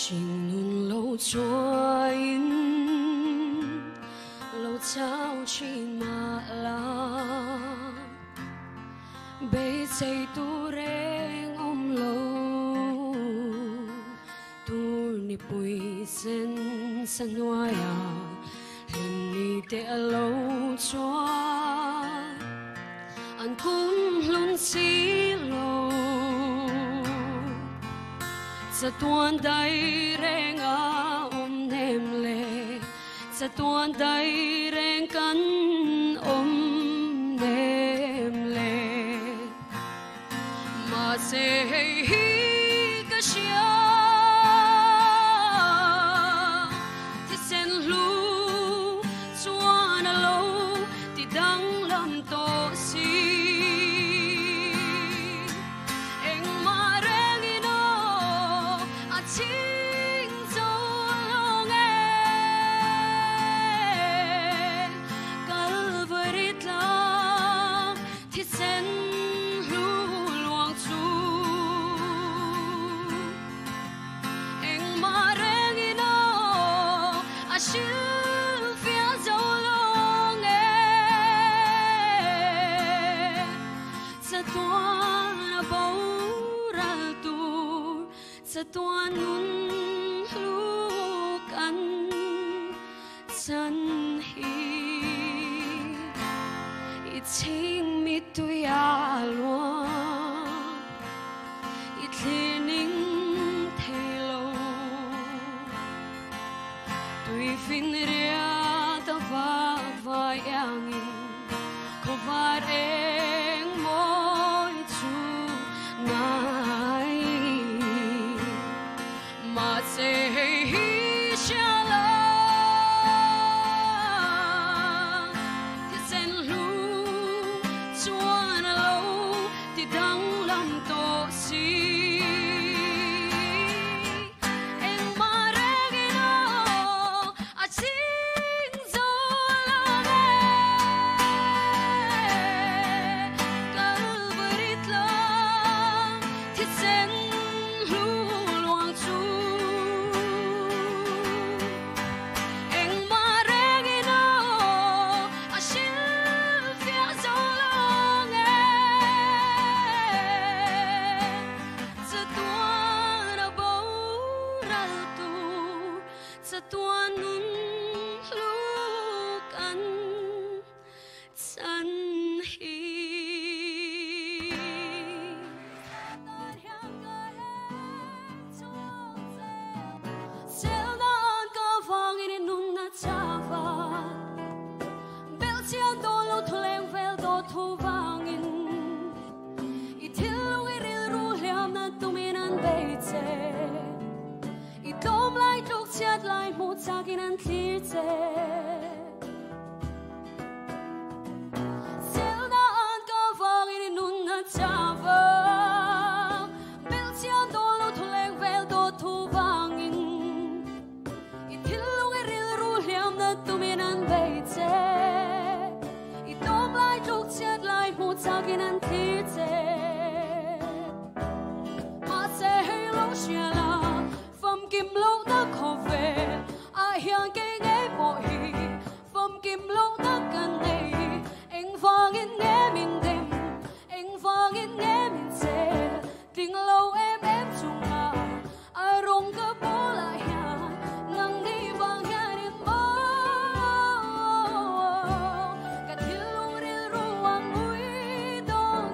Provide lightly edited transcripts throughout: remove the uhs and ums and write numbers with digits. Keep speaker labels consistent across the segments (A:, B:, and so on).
A: 情눈路捉影，路找去马拉，被谁tu reng om lâu tu ni pui sen san waya lim ni te lâu cho an cũng luôn xí lâu sa tuan dai reng a nem le sa tuan dai reng kan nem le mà sẽ hi cái xia thì sen lu chuan a lâu thì đắng lâm to si em mà reng ino a chinh zo long e calvarit la thì sen chill feels so long sa tuan baural tu sa tuan nun luk an san hi it ching mi tu ya lo it learning tuy fin ria ta va yangin ko var eng moi chu nai ma se hi shala ti sen lu chuan a lo ti dang lam to si tuan nun luk an san hi sel nan ka vang in nun na chava bel chian do lo thleng vel do thu vang in I thil we ril ru hliam na tumin an beite I dom lai tuk chiat lai mu chakin an thlir che sel na an ka vang in nun na chava bel chian do lo thleng vel do thu vang in I thil we ril ru hliam na tumin an beite I dom lai tuk chiat lai mu chakin an thlir che ma se hey lo shia kim lâu ta khó về ai hiang cái nghe bỏ hi phong kim lâu ta cần này anh vang in nghe mình đêm anh vang in nghe mình sẽ tình lâu em chung à ai rong cơ bố lại hà ngang đi vang nhà đi mơ cả thiếu đi ru ang mũi đông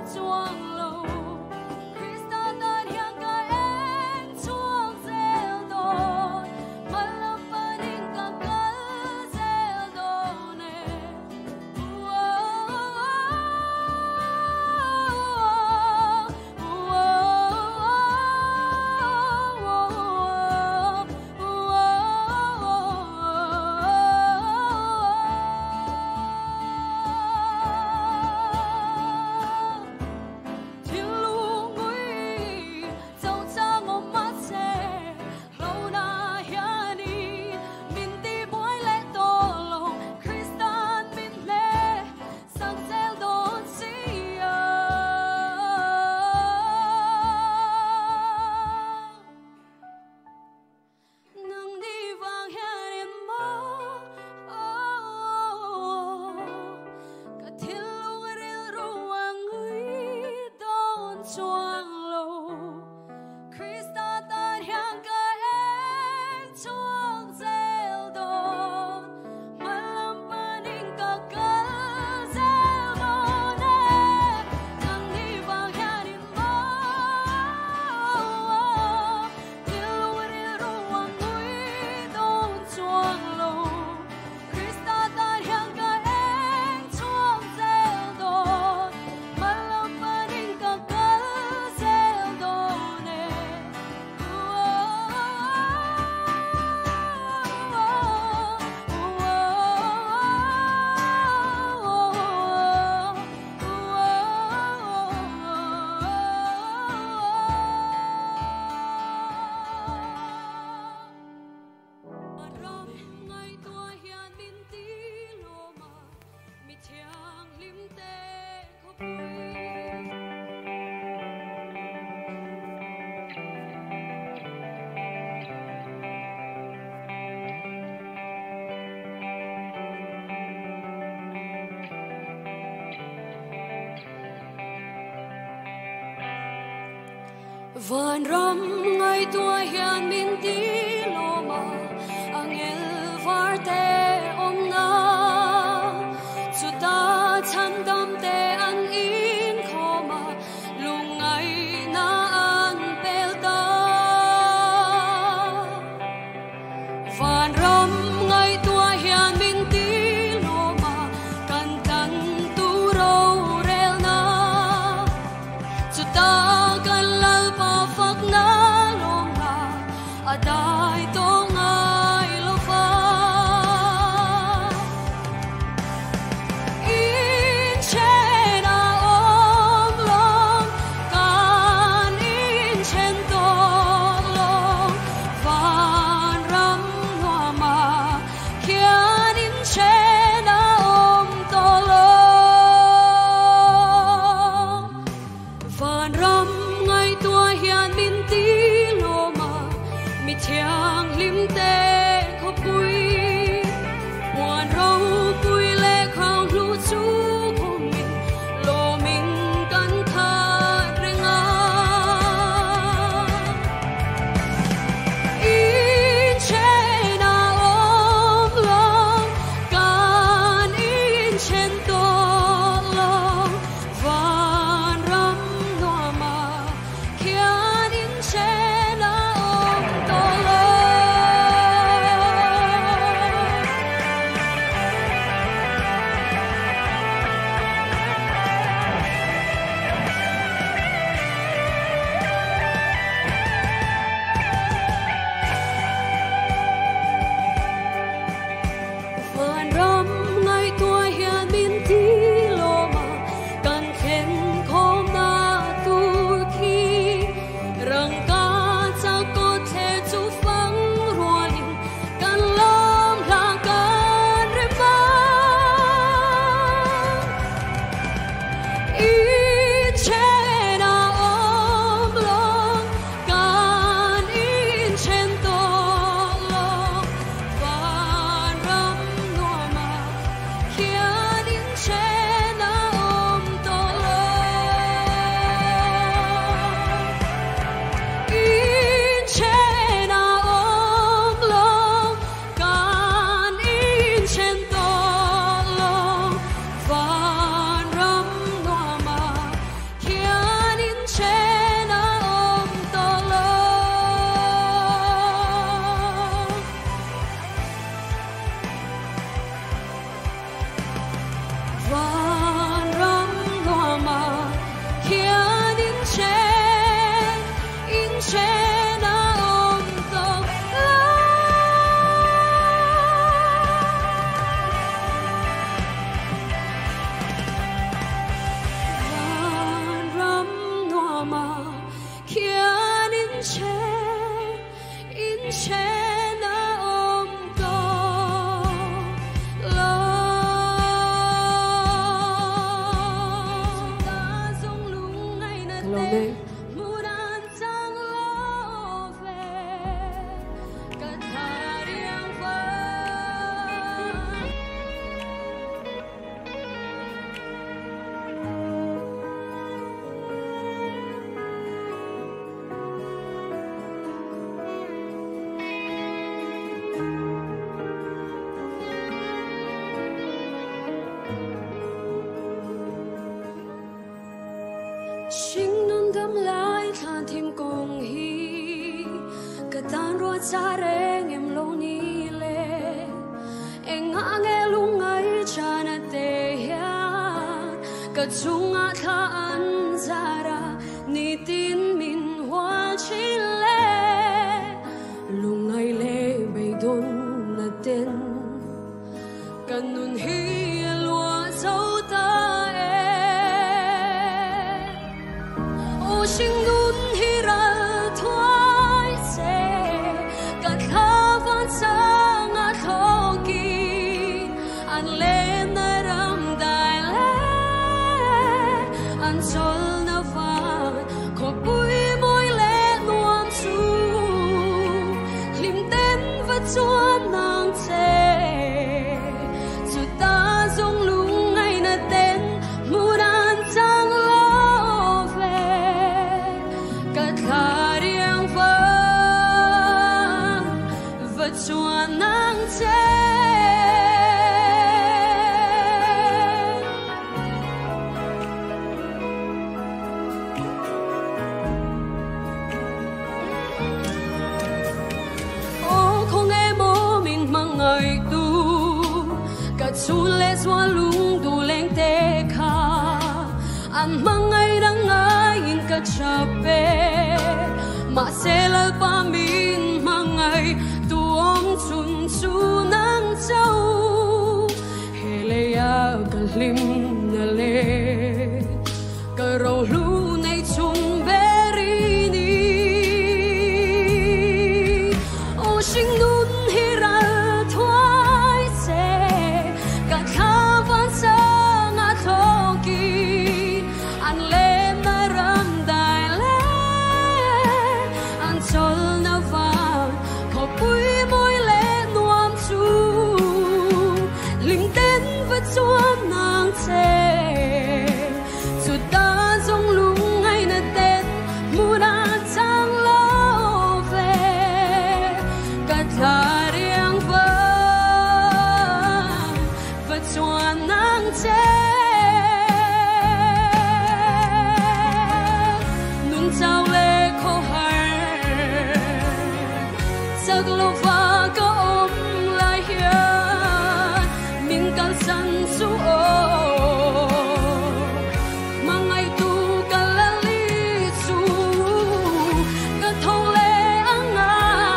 A: Van ram ngay tua hian min ti loma angel varte omna chuta chandam te an in khoma lungai na an pelta van ram ngay tua hian min ti loma kan tan tu ro rel na chuta kan lal pa phak na loma adai to ngai lo fa in chena om long kan in chen to long van ram hoa ma kian in chena om to long van ram ngay tua hian min ti loma mi thiang lim te kho pui wan rau pui le khao lu chu ko min lo min kan tha renga in chena om long kan in chen to long van ram no ma kian in chena om to long van ram ngay tua hian min ti loma kan khen khom na tur khi rang ka cha ko the chu phang rualin kan lam la kan re ma in chena om long kan in chen to long van ram no ma kian in chena om to long in chena om long kan in chen to long van ram no ma kian in chena om to long van ram no ma kian in chena om to long van ram no ma kian in chena om to long ta sông lung ngay na te muran sang lo ve ka thara riang va Sing nun dam lai than thim kong hi ka tan ro cha reng em lo ni le eng a nge lung ai cha na te ya ka chung a tha an zara ni tin min hwa chi le lung ai le bei don na ten kan nun hi lua zau ta sing nun hi ra thoai se ka tha van sang a thoki an le na ram dai le an sol na va ko pui moi le nuam su lim ten va chuan nang che chu ta zong lung ngay na ten muran sang lo ve ka tha lung du leng te kha an mangai dang ai in ka chape ma selal pa min mangai tu om chun chu nang chau hele ya galim na le ka ro lu nei chun beri ni o sing nun hira thwai se ka khawan sa nga thoki an le na ram dai le an chol na va ko pui moi le nuam chu ling ten va chuan nang che chu ta zong lung ai na ten mu na chang lo ve ka tha riang va chuan nang che nun chao le kho har sak lo va ka om lai hian min kal san su o mangai tu kalali su ka thong le anga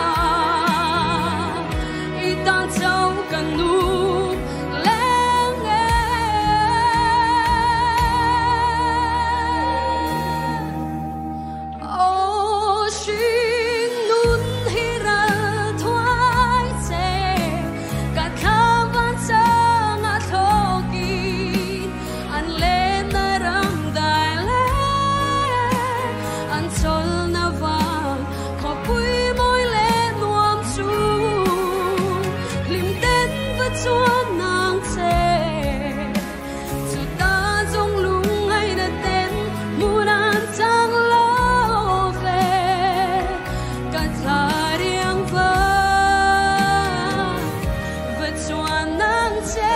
A: i ta chau kan nu leng e o shin nun hira thwai che ka khawan sa nga thoki an le na ram dai le an chol na va kho pui moi le nuam chu lim ten va chuan nang che chu ta zong lung ai na ten mu nan chang lo ve ka tha riang va chuan nang che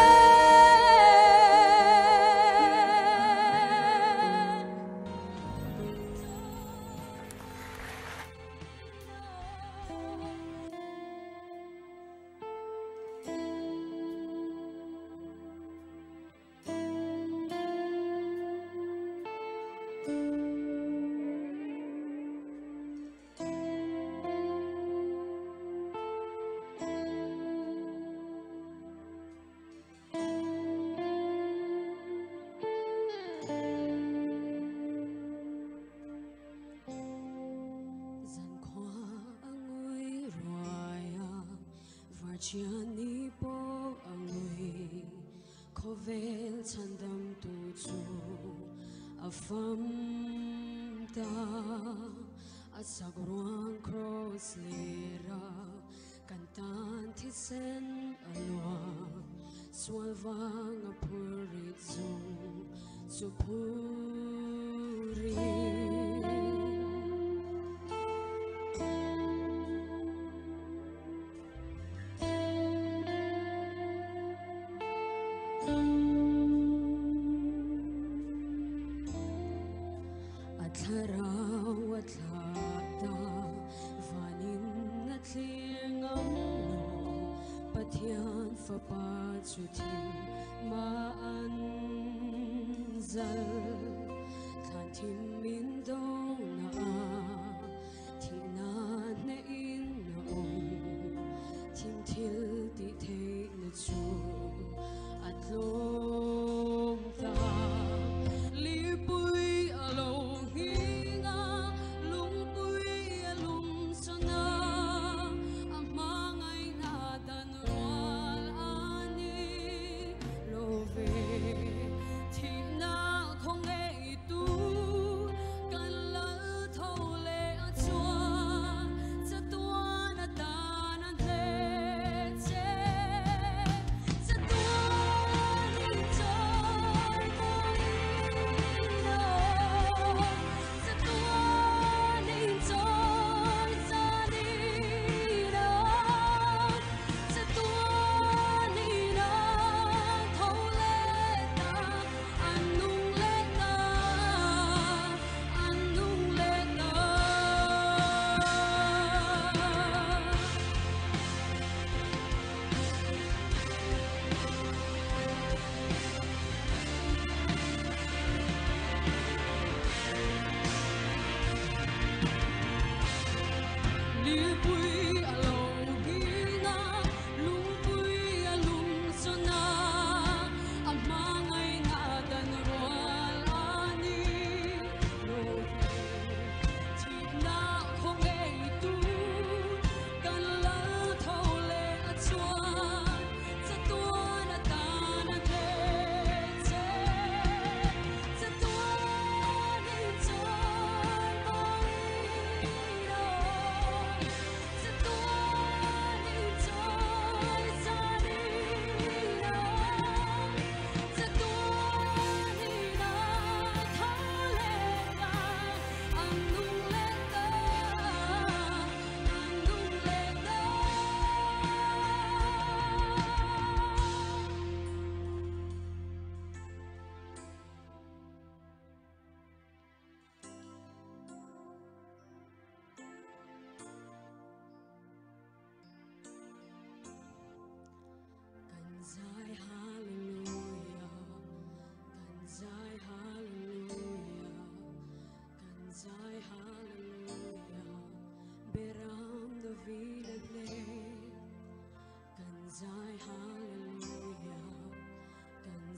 A: zan khoa angoi roya varchiani po angoi khovel chandam tu chu afam ta asagruan cross lera kantan thisen alwa swalwang apuri zu puri atlaraw atlata vanin natlingam no pathian fa pa chutin ma an zal thantim min do na thina ne in na om thim thil ti the na chu atlom ta li pui alo hinga lung pui alum sana amangai na danwal ani love thina khong e tu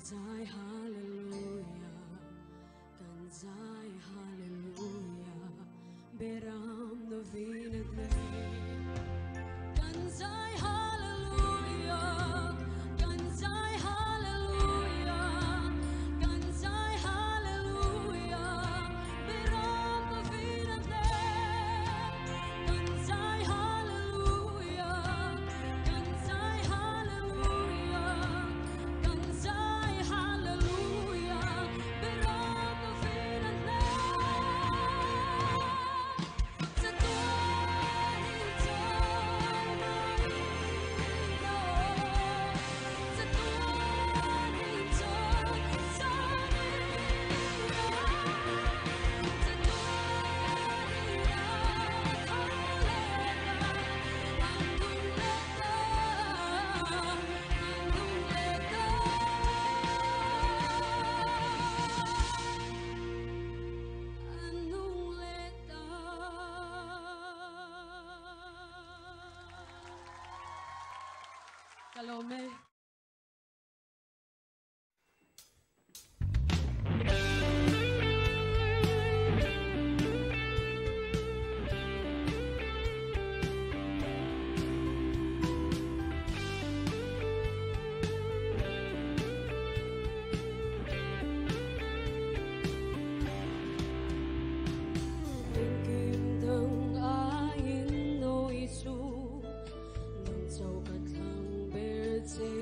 A: Ganzai hallelujah, Ganzai hallelujah, Beram novinadne. Ganzai hallelujah, Ganzai hallelujah, Ganzai hallelujah, Beram novinadne. Ganzai hallelujah, Ganzai hallelujah, Ganzai hallelujah, Beram novinadne. Sa tuwing Salome. Kim thăng ayin no isu nang châu cát thăng bể chế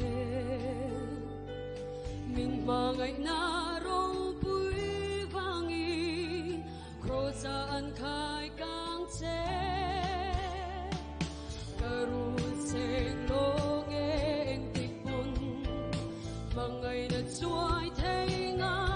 A: mình mà ngày na rong bụi vàng y khô sa an khai cang chế karu seng lo nghe anh tịch bun mà ngày na chuai thấy ngã